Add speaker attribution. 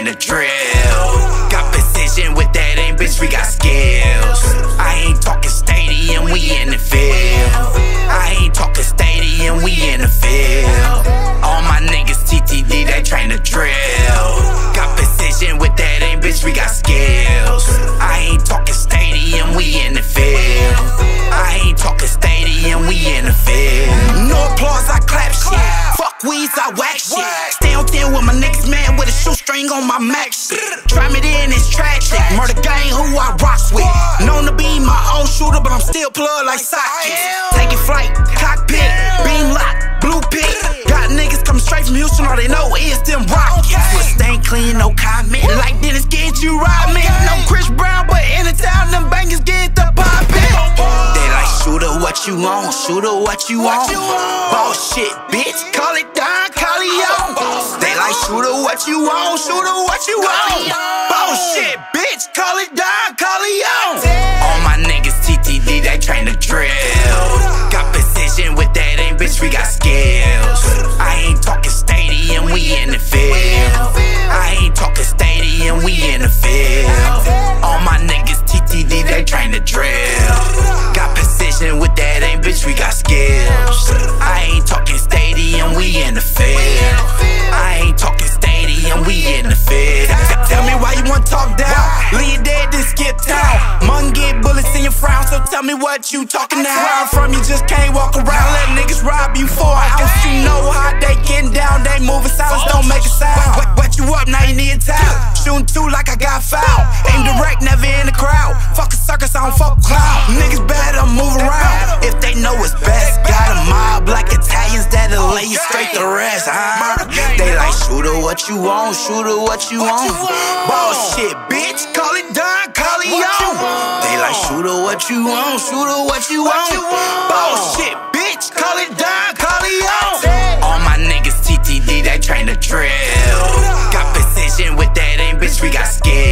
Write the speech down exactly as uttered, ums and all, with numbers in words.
Speaker 1: to drill. Got precision with that aim, bitch, we got skills. I ain't talking stadium, we in the field. I ain't talking stadium, we in the field. All my niggas T T D, they train to drill. Got precision with that aim, bitch, we got skills. I ain't talking stadium, we in the field. I ain't talking stadium, we in the field. No applause, I clap shit. Fuck weeds, I whack shit. Stay on ten with my niggas, man, with a shoestring on my Mac shit. Try me then, it's tragic. Murder gang, who I rocks with. Known to be my own shooter, but I'm still plugged like sockets. Taking flight, cockpit, beam lock, blue pit. Got niggas coming straight from Houston, all they know is them rockets. Staying clean, no comment. Like Dennis, get you ride me. No Chris Brown, but in the town, them bangers get the poppin'. They like, shooter, what you want? Shooter, what you want? Boss shit, bitch, call it Don Corleone. They like, shooter, what you want? Shooter, what you want? Boss shit, bitch, call it Don Corleone. All my niggas T T D, they train to drill. Got precision with that aim, bitch, we got skills. I ain't talking stadium, we in the field. I ain't talking stadium, we in the field. All my niggas T T D, they train to drill. Got precision with that aim, bitch, we got skills. I ain't talking stadium, we in the field. I ain't talking stadium, we in the field. Tell me why you wanna talk down. Leave dead, then skip town. Mung get bullets in your frown, so tell me what you talking now. Where I'm from, you just can't walk around. Let niggas rob you for an ounce. You know how they getting down, they moving silence, don't make a sound. Wet, wet you up, now you need a towel. Shooting two like I got foul. Aim direct, never in the crowd. Fuck a circus, I don't fuck a clown. Niggas better move around if they know it's best. Got a mob like Italians that'll lay you straight to rest, huh? They like, shooter, what you want? Shooter, what you want? Boss shit, bitch, call it Don Corleone. They like, shooter, what you want? Shooter, what you want? Boss shit, bitch, call it Don Corleone. All my niggas T T D, they train to drill. Got precision with that aim, bitch, we got skills.